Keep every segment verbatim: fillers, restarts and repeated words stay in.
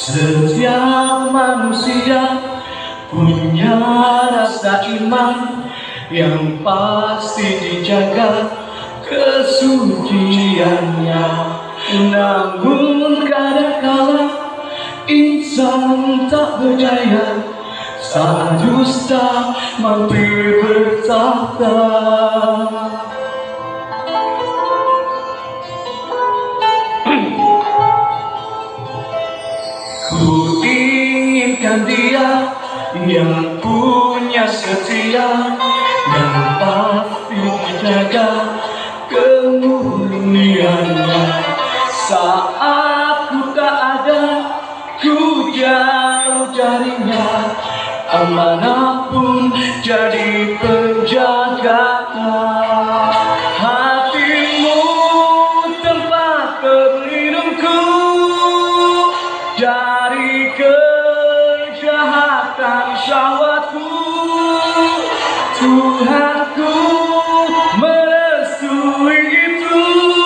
Setiap manusia punya rasa iman yang pasti dijaga kesuciannya. Namun kadangkala insan tak berdaya saat dusta mampir bertahta. Ku inginkan dia yang punya setia dan pasti dijaga kemuliaannya. Saat ku tak ada, ku jauh darinya, amanah pun jadi penjaganya. Hatimu tempat berlindungku dari kejahatan syahwatku. Tuhanku merestui itu,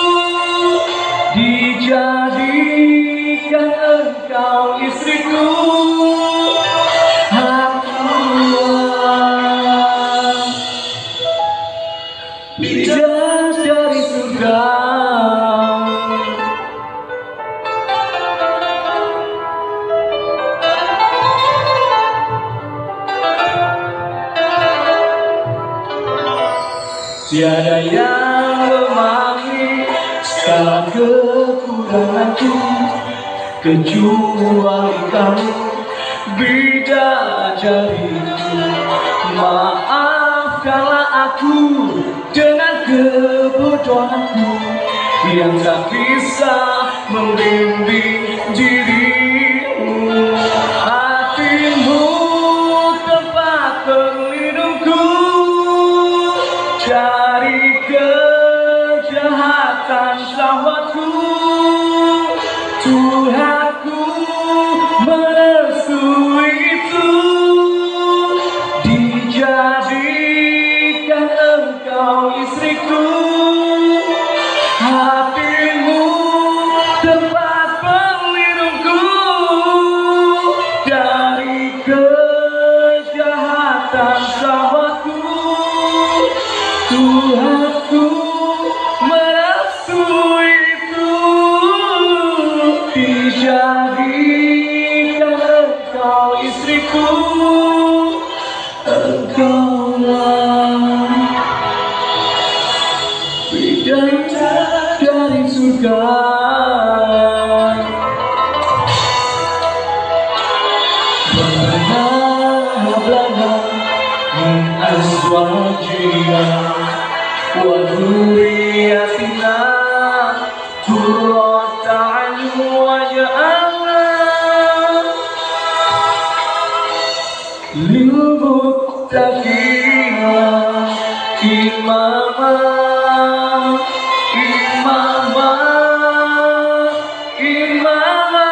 dijadikan engkau istriku. Bidadari dari surga. Tiada yang memahami segala kekuranganku kecuali kamu, bidadariku. Maafkanlah aku dengan kebodohanku yang tak bisa membimbing dirimu. Hatimu tempat berlindungku dari kejahatan syahwatku. Tuhanku merestui itu, dijadikan engkau istriku. Hatimu tempat berlindungku dari kejahatan syahwatku. Tuhanku merestui itu, dijadikan engkau istriku. Engkaulah bidadari dari surga. Rabbana min azwajina wa dhurriyyatina qurrata a'yun waj'alna lil muttaqina imama. Imama, imama,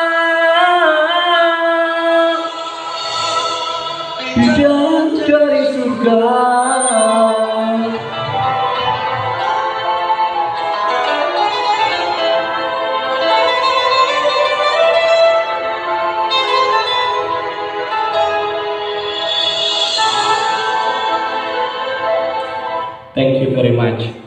bidadari surga. Thank you very much.